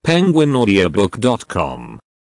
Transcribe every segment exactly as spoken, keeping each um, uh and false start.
penguin audiobook dot com.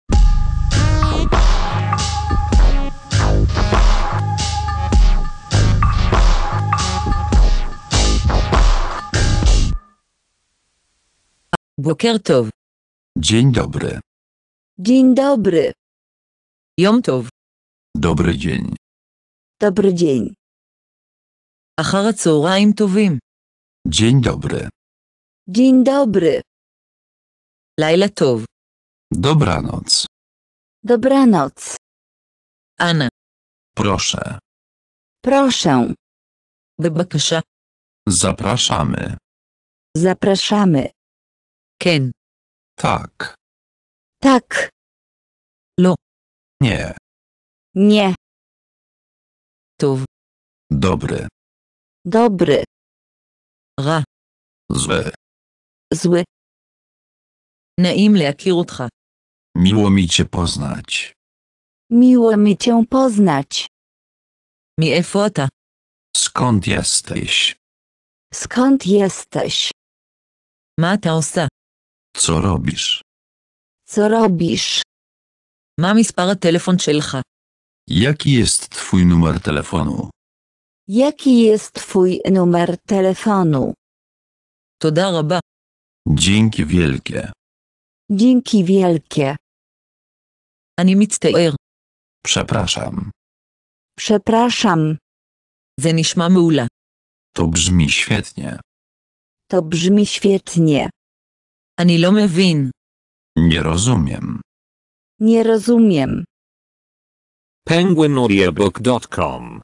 בוקר טוב. Dzień dobry. Dzień dobry. יום טוב. Dobry dzień. Dobry dzień. אחר הצהריים טובים. Dzień dobry. Dzień dobry. לילה טוב. Dobranoc. Dobranoc. אנא. Proszę. Proszę. בבקשה. Zapraszamy. Zapraszamy. כן. Tak. Tak. לא. Nie. Nie. טוב. Dobry. Dobry. רע. Zły. Zły. נעים להכיר אותך. Miło mi cię poznać. Miło mi cię poznać. מאיפה אתה? Skąd jesteś? Skąd jesteś? מה אתה עושה? Co robisz? Co robisz? מה מספר הטלפון שלך? Jaki jest twój numer telefonu? Jaki jest twój numer telefonu? תודה רבה. Dzięki wielkie. Dzięki wielkie. אני מצטער. Przepraszam. Przepraszam. זה נשמע מעולה. To brzmi świetnie. To brzmi świetnie. אני לא מבין. Nie rozumiem. Nie rozumiem. penguin audiobook dot com.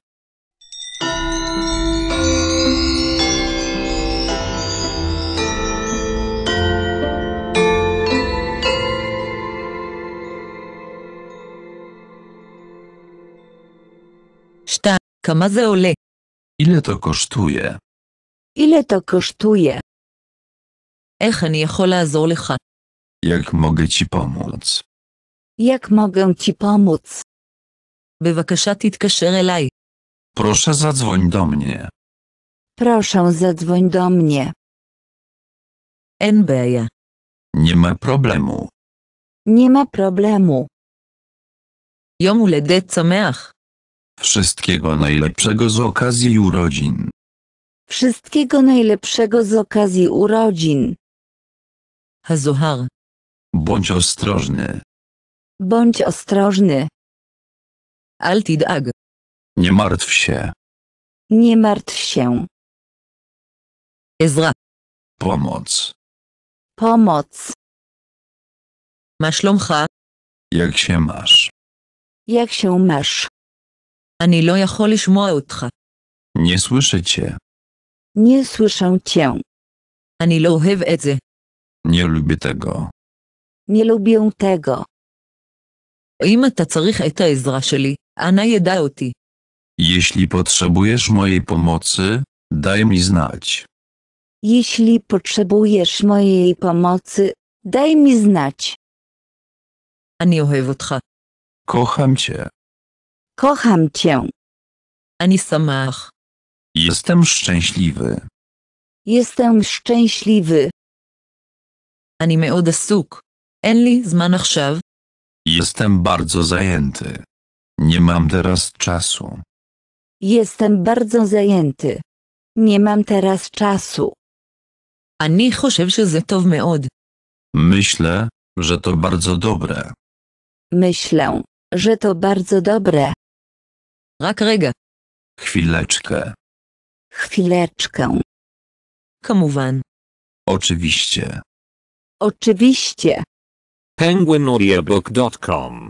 שתיים. כמה זה עולה? Ile to kosztuje? Ile to kosztuje? איך אני יכול לעזור לך? Jak mogę ci pomóc? Jak mogę ci pomóc? בבקשה תתקשר אליי. Proszę zadzwoń do mnie. Proszę zadzwoń do mnie. אין בעיה. Nie ma problemu. Nie ma problemu. יום הולדת שמח. Wszystkiego najlepszego z okazji urodzin. Wszystkiego najlepszego z okazji urodzin. הזוהר. Bądź ostrożny. Bądź ostrożny. אל תדאג. Nie martw się. Nie martw się. עזרה. Pomoc. Pomoc. מה שלומך? Jak się masz? Jak się masz? אני לא יכול לשמוע אותך. Nie słyszę cię. Nie słyszę cię. אני לא אוהב את זה. Nie lubię tego. Nie lubię tego. אם אתה צריך את העזרה שלי, אנא ידע אותי. Jeśli potrzebujesz mojej pomocy, daj mi znać. Jeśli potrzebujesz mojej pomocy, daj mi znać. אני אוהב אותך. Kocham cię. Kocham cię. אני שמח. Jestem szczęśliwy. Jestem szczęśliwy. אני מאוד עסוק. אין לי זמן עכשיו. Jestem bardzo zajęty. Nie mam teraz czasu. Jestem bardzo zajęty. Nie mam teraz czasu. אני חושב שזה טוב מאוד. Myślę, że to bardzo dobre. Myślę, że to bardzo dobre. רק רגע. Chwileczkę. Chwileczkę. כמובן. Oczywiście. Oczywiście. penguin audiobook dot com.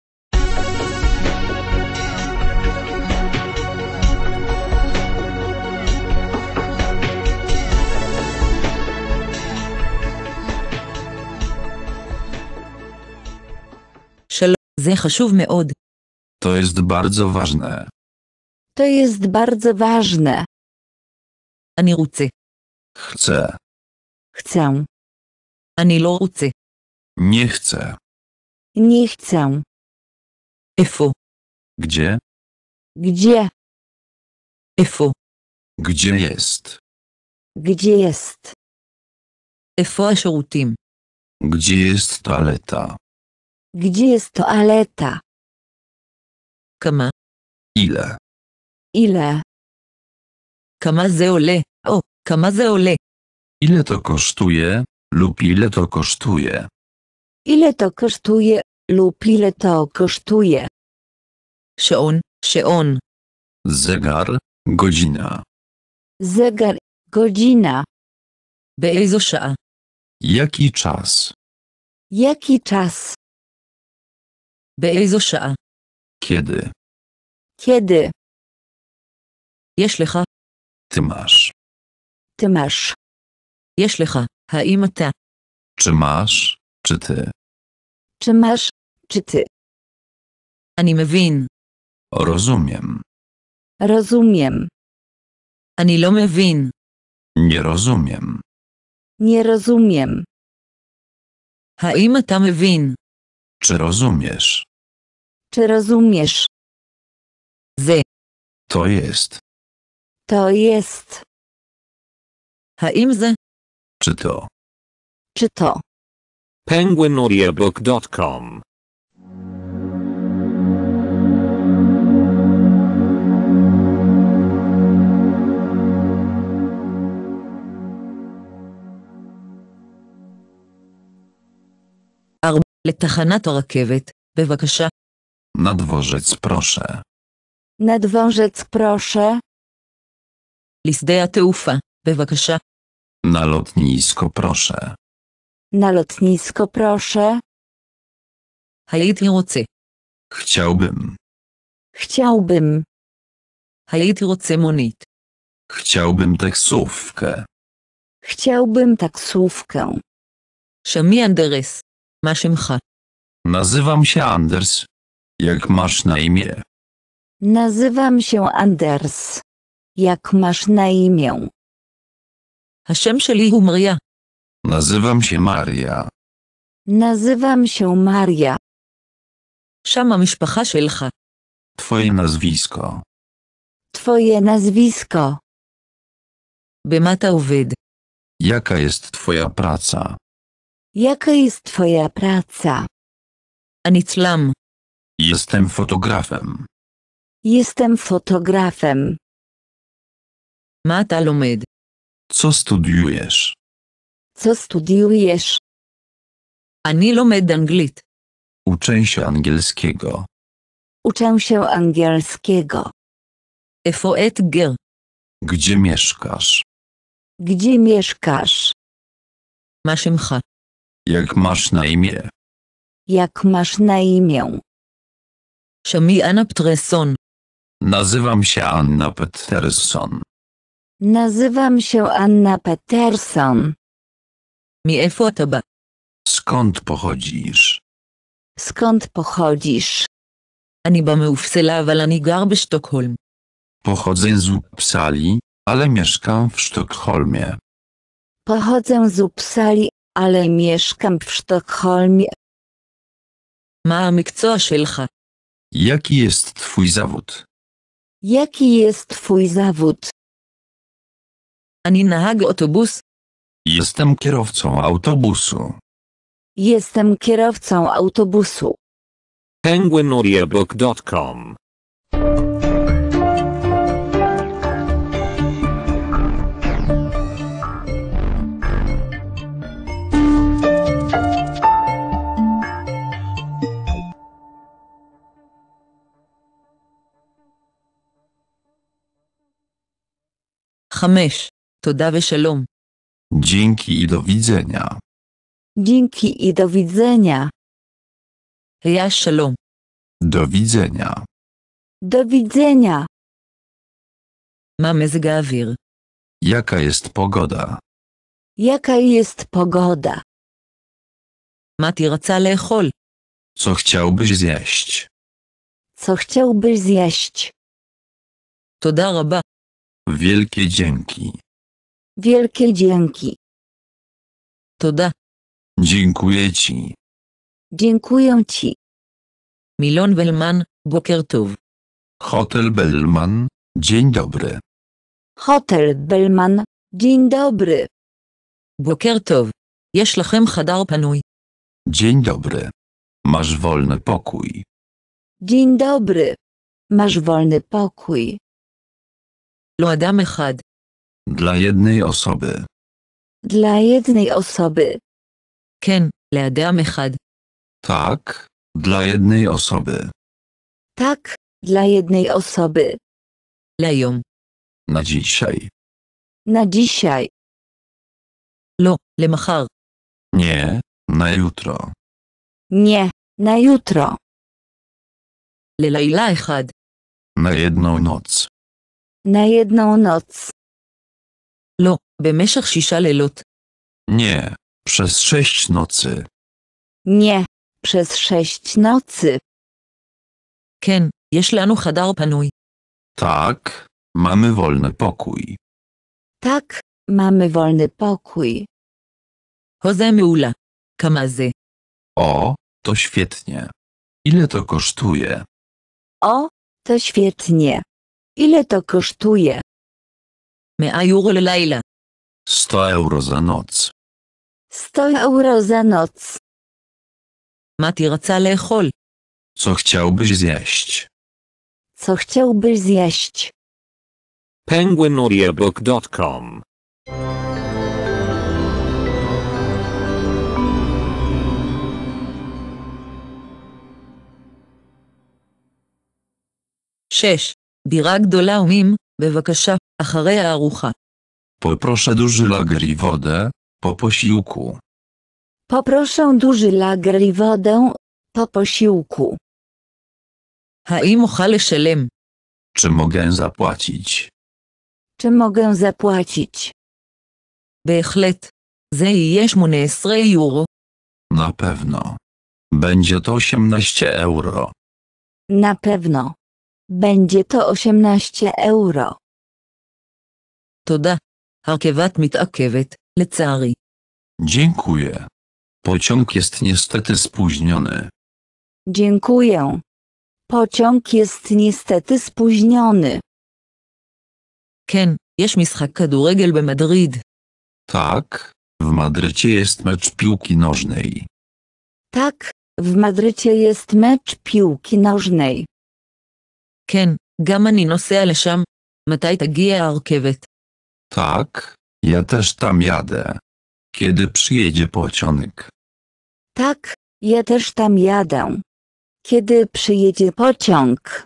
שלום. זה חשוב מאוד. To jest bardzo ważne. To jest bardzo ważne. אני רוצה. Chcę. Chcę. אני לא רוצה. Nie chcę. Nie chcę. איפה? Gdzie? Gdzie? איפה? Gdzie jest? Gdzie jest? איפה השירותים? Gdzie jest toaleta? Gdzie jest toaleta? כמה, Ile? Ile? כמה זה עולה, או, כמה זה עולה. Ile to kosztuje, lub ile to kosztuje? Ile to kosztuje lub ile to kosztuje? שעון, שעון. Zegar, godzina. Zegar, godzina. באיזו שעה? Jaki czas? Jaki czas? באיזו שעה? Kiedy? Kiedy? יש לך, Ty masz. Ty masz. יש לך, האם אתה? Czy masz, czy ty? Czy masz, czy ty? אני מבין. Rozumiem. Rozumiem. אני לא מבין. Nie rozumiem. Nie rozumiem. האם אתה מבין? Czy rozumiesz? Czy rozumiesz? זה. To jest. To jest. האם זה? Czy to? Czy to? penguin audiobook dot com לתחנת הרכבת, בבקשה. Na dworzec proszę. Na dworzec proszę. לשדה התעופה, בבקשה. Na lotnisko proszę. Na lotnisko proszę. הייתי רוצה. Chciałbym. Chciałbym. הייתי רוצה מונית. Chciałbym taksówkę. Chciałbym taksówkę. שמי אנדרס. מה שמך? Nazywam się Anders. Jak masz na imię? Nazywam się Anders. Jak masz na imię? השם שלי הוא מריה. Nazywam się Maria. Nazywam się Maria. שם המשפחה שלך. Twoje nazwisko. Twoje nazwisko. במה אתה עובד? Jaka jest twoja praca? Jaka jest twoja praca? אני צלם. Jestem fotografem. Jestem fotografem. מה אתה לומד? Co studiujesz? Co studiujesz? אני לומד אנגלית. Uczę się angielskiego. Uczę się angielskiego. איפה אתגר? Gdzie mieszkasz? Gdzie mieszkasz? מה שמך? Jak masz na imię? Jak masz na imię? שמי אנה פטרסון. Nazywam się Anna Peterson. Nazywam się Anna Peterson. מאיפה אתה בא? Skąd pochodzisz? Skąd pochodzisz? אני בא מאופסלה אבל אני גר בשטוקהולם. Pochodzę z Uppsali, ale mieszkam w Sztokholmie. Pochodzę z Uppsali, ale mieszkam w Sztokholmie. מה המקצוע שלך? Jaki jest twój zawód? Jaki jest twój zawód? אני נהג אוטובוס. Jestem kierowcą autobusu. Jestem kierowcą autobusu. penguin audiobook dot com חמש. תודה ושלום. Dzięki i do widzenia. Dzięki i do widzenia. היה שלום. Do widzenia. Do widzenia. מה מזג האוויר? Jaka jest pogoda? Jaka jest pogoda? מה תרצה לאכול? Co chciałbyś zjeść? Co chciałbyś zjeść? תודה רבה. Wielkie dzięki. Wielkie dzięki. תודה. Dziękuję ci. Dziękuję ci. מילון ולמן, בוקר טוב. Hotel Bellman. Dzień dobry. Hotel Bellman. Dzień dobry. בוקר טוב. יש לכם חדר פנוי. Dzień dobry. Masz wolny pokój. Dzień dobry. Masz wolny pokój. לאדם אחד. Dla jednej osoby. Dla jednej osoby. כן, לאדם אחד. Tak, dla jednej osoby. Tak, dla jednej osoby. להיום. Na dzisiaj. Na dzisiaj. לא, למחר. Nie, na jutro. Nie, na jutro. ללילה אחד. Na jedną noc. Na jedną noc. לא, במשך שישה לילות. Nie, przez sześć nocy. Nie, przez sześć nocy. כן, יש לנו חדר פנוי. Tak, mamy wolny pokój. Tak, mamy wolny pokój. הוזה מעולה. כמה זה? O, to świetnie. Ile to kosztuje? O, to świetnie. Ile to kosztuje? מאה יורו ללילה. sto euro za noc. sto euro za noc. מה תרצה לאכול? Co chciałbyś zjeść? Co chciałbyś zjeść? penguin audiobook dot com שש. בירה גדולה ומים, בבקשה, אחרי הארוחה. Poproszę duży lager i wodę, po posiłku. Poproszę duży lager i wodę po posiłku. האם אוכל לשלם? Czy mogę zapłacić? Czy mogę zapłacić? בהחלט. זה יהיה שמונה עשרה יורו. Na pewno. Będzie to osiemnaście euro. Na pewno. Będzie to osiemnaście euro. תודה. הרכבת מתעכבת, לצערי. Dziękuję. Pociąg jest niestety spóźniony. Dziękuję. Pociąg jest niestety spóźniony. כן, יש משחק כדורגל במדריד. Tak, w Madrycie jest mecz piłki nożnej. Tak, w Madrycie jest mecz piłki nożnej. כן, גם אני נוסע לשם. מתי תגיע הרכבת? Tak, ja też tam jadę. Kiedy przyjedzie pociąg? Tak, ja też tam jadę. Kiedy przyjedzie pociąg?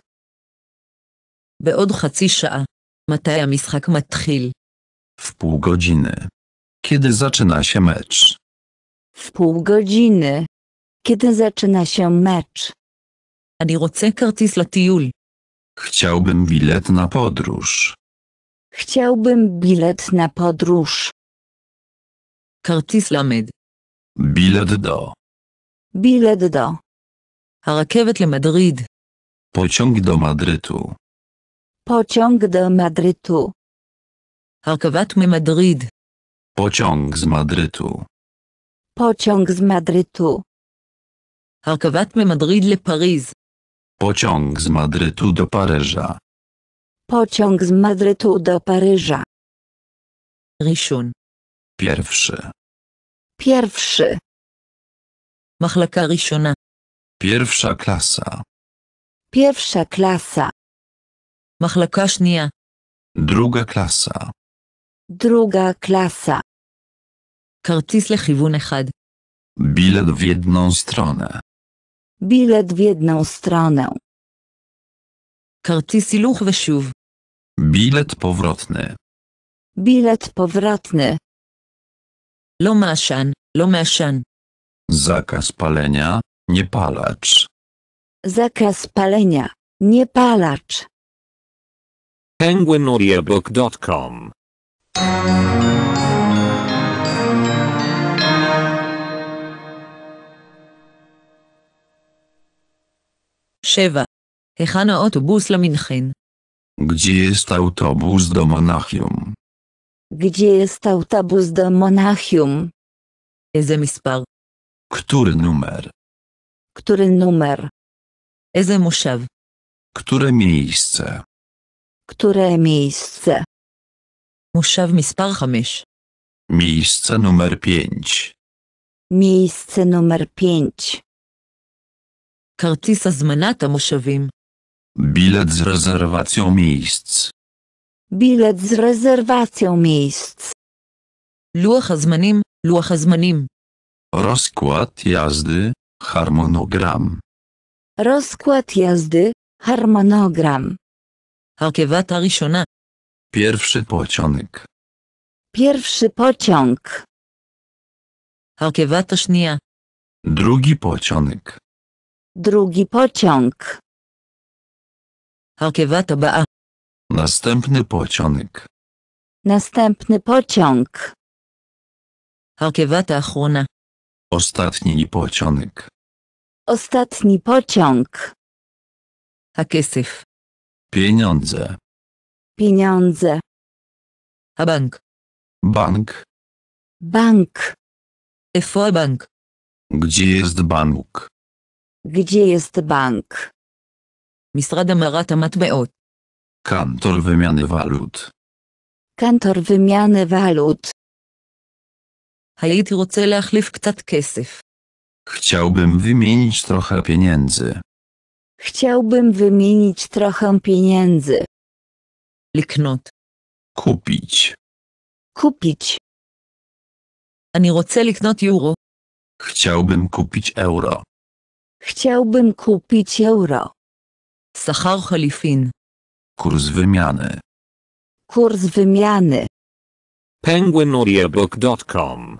בעוד חצי שעה. מתי המשחק מתחיל? W pół godziny. Kiedy zaczyna się mecz? W pół godziny. Kiedy zaczyna się mecz? אני רוצה כרטיס לטיול. Chciałbym bilet na podróż. Chciałbym bilet na podróż. כרטיס למד. Bilet do. Bilet do. הרכבת למדריד. Pociąg do Madrytu. Pociąg do Madrytu. הרכבת ממדריד. Pociąg z Madrytu. Pociąg z Madrytu. הרכבת ממדריד לפריז. Pociąg z Madrytu do Paryża. Pociąg z Madrytu do Paryża. ראשון. Pierwszy. Pierwszy. מחלקה ראשונה. Pierwsza klasa. Pierwsza klasa. מחלקה שנייה. Druga klasa. Druga klasa. כרטיס לכיוון אחד. Bilet w jedną stronę. Bilet w jedną stronę. כרטיס הילוך ושוב. Bilet powrotny. Bilet powrotny. לא מעשן, לא מעשן. Zakaz palenia, nie palacz. Zakaz palenia. Nie palacz. penguin audiobook dot com שבע. היכן האוטובוס למינכן? Gdzie jest autobus do Monachium? Gdzie jest autobus do Monachium? איזה מספר? Który numer? Który numer? איזה מושב? Które miejsce? Które miejsce? מושב מספר חמש. Miejsce numer pięć. Miejsce numer pięć. כרטיס הזמנת המושבים. Bilet z rezerwacją miejsc. Bilet z rezerwacją miejsc. לוח הזמנים, לוח הזמנים. Rozkład jazdy, harmonogram. Rozkład jazdy, harmonogram. הרכבת הראשונה. Pierwszy pociąg. Pierwszy pociąg. הרכבת השנייה. Drugi pociąg. Drugi pociąg. הרכבת הבאה. Następny pociąg. Następny pociąg. הרכבת האחרונה. Ostatni pociąg. Ostatni pociąg. הכסף. Pieniądze. Pieniądze. הבנק. Bank. Bank. איפה הבנק? Gdzie jest bank? Gdzie jest bank? משרד המרת המטבעות. Kantor wymiany walut. Kantor wymiany walut. הייתי רוצה להחליף קצת כסף. Chciałbym wymienić trochę pieniędzy. Chciałbym wymienić trochę pieniędzy. לקנות. Kupić. Kupić. אני רוצה לקנות יורו. Chciałbym kupić euro. Chciałbym kupić euro. שכר חליפין. Kurs wymiany. Kurs wymiany. penguin audiobook dot com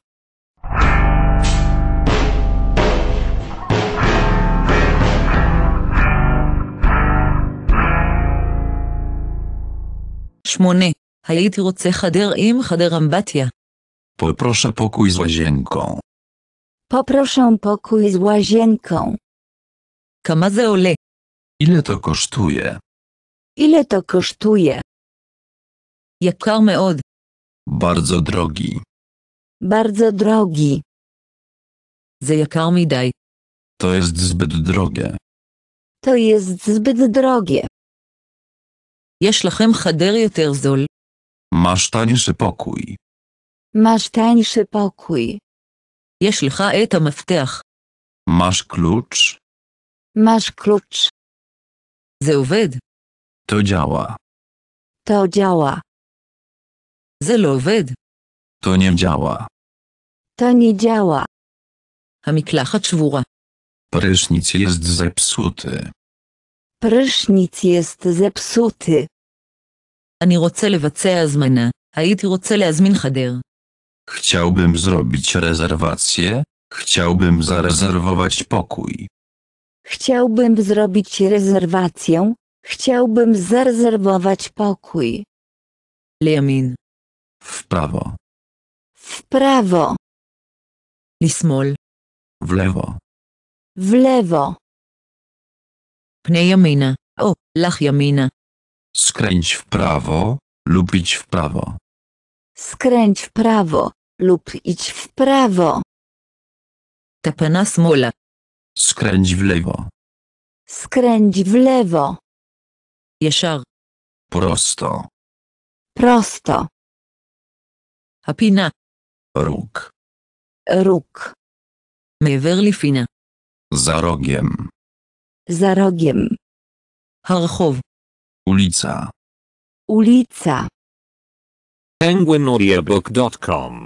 שמונה. הייתי רוצה חדר עם חדר אמבטיה. Poproszę pokój z łazienką. Poproszę pokój z łazienką. כמה זה עולה? Ile to kosztuje? Ile to kosztuje? יקר מאוד. Bardzo drogi. Bardzo drogi. זה יקר מדי. To jest zbyt drogie. To jest zbyt drogie. יש לכם חדר יותר זול. Masz tańszy pokój. Masz tańszy pokój. יש לך את המפתח. Masz klucz. Masz klucz. זה עובד. To działa. To działa. זה לא עובד. To nie działa. To nie działa. המקלחת שבורה. Prysznic jest zepsuty. Prysznic jest zepsuty. אני רוצה לבצע הזמנה. הייתי רוצה להזמין חדר. Chciałbym zrobić rezerwację. Chciałbym zarezerwować pokój. Chciałbym zrobić rezerwację. Chciałbym zarezerwować pokój. לימין. W prawo. W prawo. לשמאל. W lewo. W lewo. פני ימינה. או, לך ימינה. Skręć w prawo lub idź w prawo. Skręć w prawo lub idź w prawo. תפנה שמאלה. Skręć w lewo. Skręć w lewo. ישר. Prosto. Prosto. הפינה. Róg. Róg. מעבר לפינה. Za rogiem. Za rogiem. הרחוב. Ulica. Ulica. penguin audiobook dot com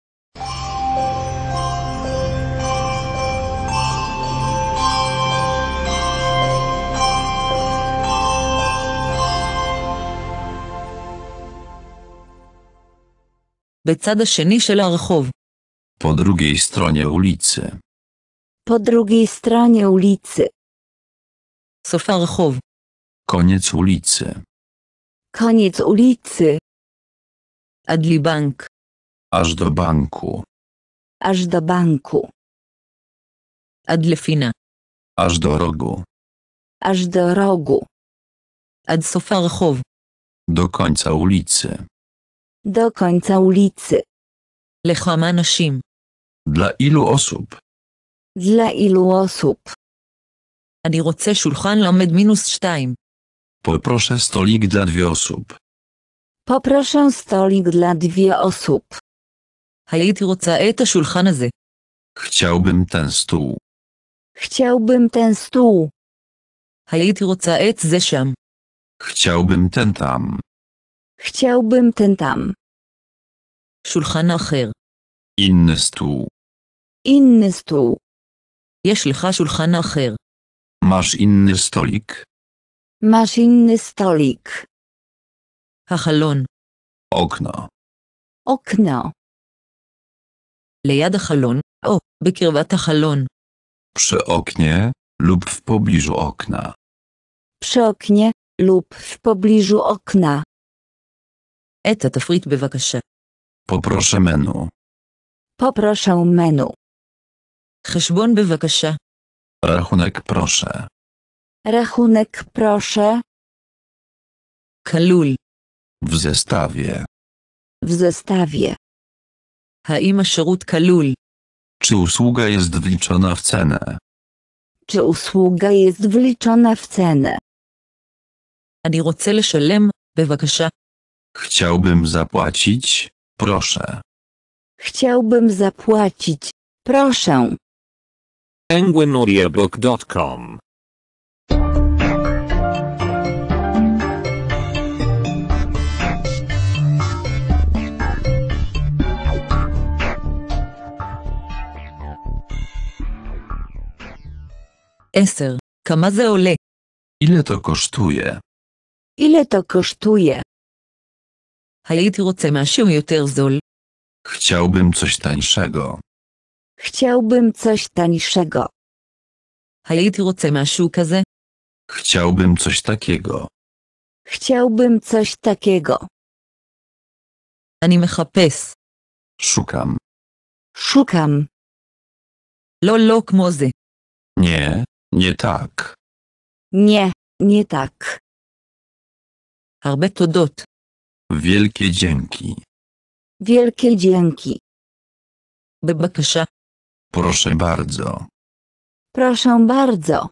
בצד השני של הרחוב. Po drugiej stronie ulicy. Po drugiej stronie ulicy. סוף הרחוב. Koniec ulicy. Koniec ulicy. עד לבנק. Aż do banku. Aż do banku. עד לפינה. Aż do rogu. Aż do rogu. עד סוף הרחוב. Do końca ulicy. Do końca ulicy. לכמה אנשים. Dla ilu osób? Dla ilu osób? אני רוצה שולחן למד מינוס שתיים. Poproszę stolik dla dwie osób. Poproszę stolik dla dwie osób. הייתי רוצה את השולחן הזה. Chciałbym ten stół. Chciałbym ten stół. הייתי רוצה את זה שם. Chciałbym ten tam. Chciałbym ten tam. שולחן אחר. Inny stół. Inny stół. יש לך שולחן אחר. Masz inny stolik? Masz inny stolik. החלון. Okno. Okno. ליד החלון, או, בקרבת החלון. Przy oknie lub w pobliżu okna. Przy oknie lub w pobliżu okna. את התפריט בבקשה. Poproszę menu. Poproszę menu. חשבון בבקשה. Rachunek proszę. Rachunek proszę. כלול. W zestawie. W zestawie. האם השירות כלול? Czy usługa jest wliczona w cenę? Czy usługa jest wliczona w cenę? אני רוצה לשלם, בבקשה. Chciałbym zapłacić, proszę. Chciałbym zapłacić. Proszę. penguin audiobook dot com עשר. כמה זה עולה? Ile to kosztuje? Ile to kosztuje? הייתי רוצה משהו יותר זול. Chciałbym coś tańszego. Chciałbym coś tańszego. הייתי רוצה משהו כזה. Chciałbym coś takiego. Chciałbym coś takiego. אני מחפש. Szukam. Szukam. לא לא כמו זה. Nie, nie tak. Nie, nie tak. הרבה תודות. Wielkie dzięki. Wielkie dzięki. בבקשה. Proszę bardzo. Proszę bardzo.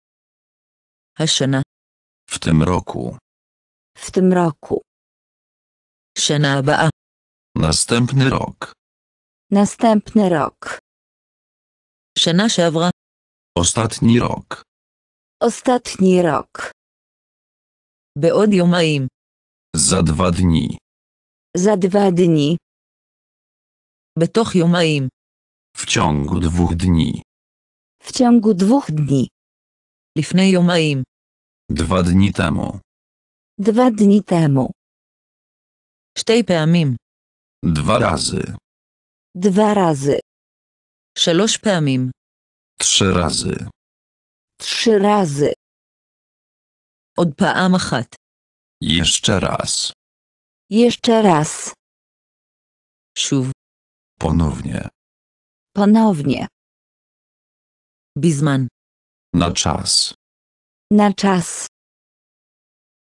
השנה. W tym roku. W tym roku. שנה הבאה. Następny rok. Następny rok. שנה שעברה. Ostatni rok. Ostatni rok. בעוד יומיים. Za dwa dni. Za dwa dni. בתוך יומיים. W ciągu dwóch dni. W ciągu dwóch dni. לפני יומיים. Dwa dni temu. Dwa dni temu. שתי פעמים. Dwa razy. Dwa razy. שלוש פעמים. Trzy razy. Trzy razy. עוד פעם אחת. Jeszcze raz. Jeszcze raz. שוב. Ponownie. Ponownie. בזמן. Na czas. Na czas.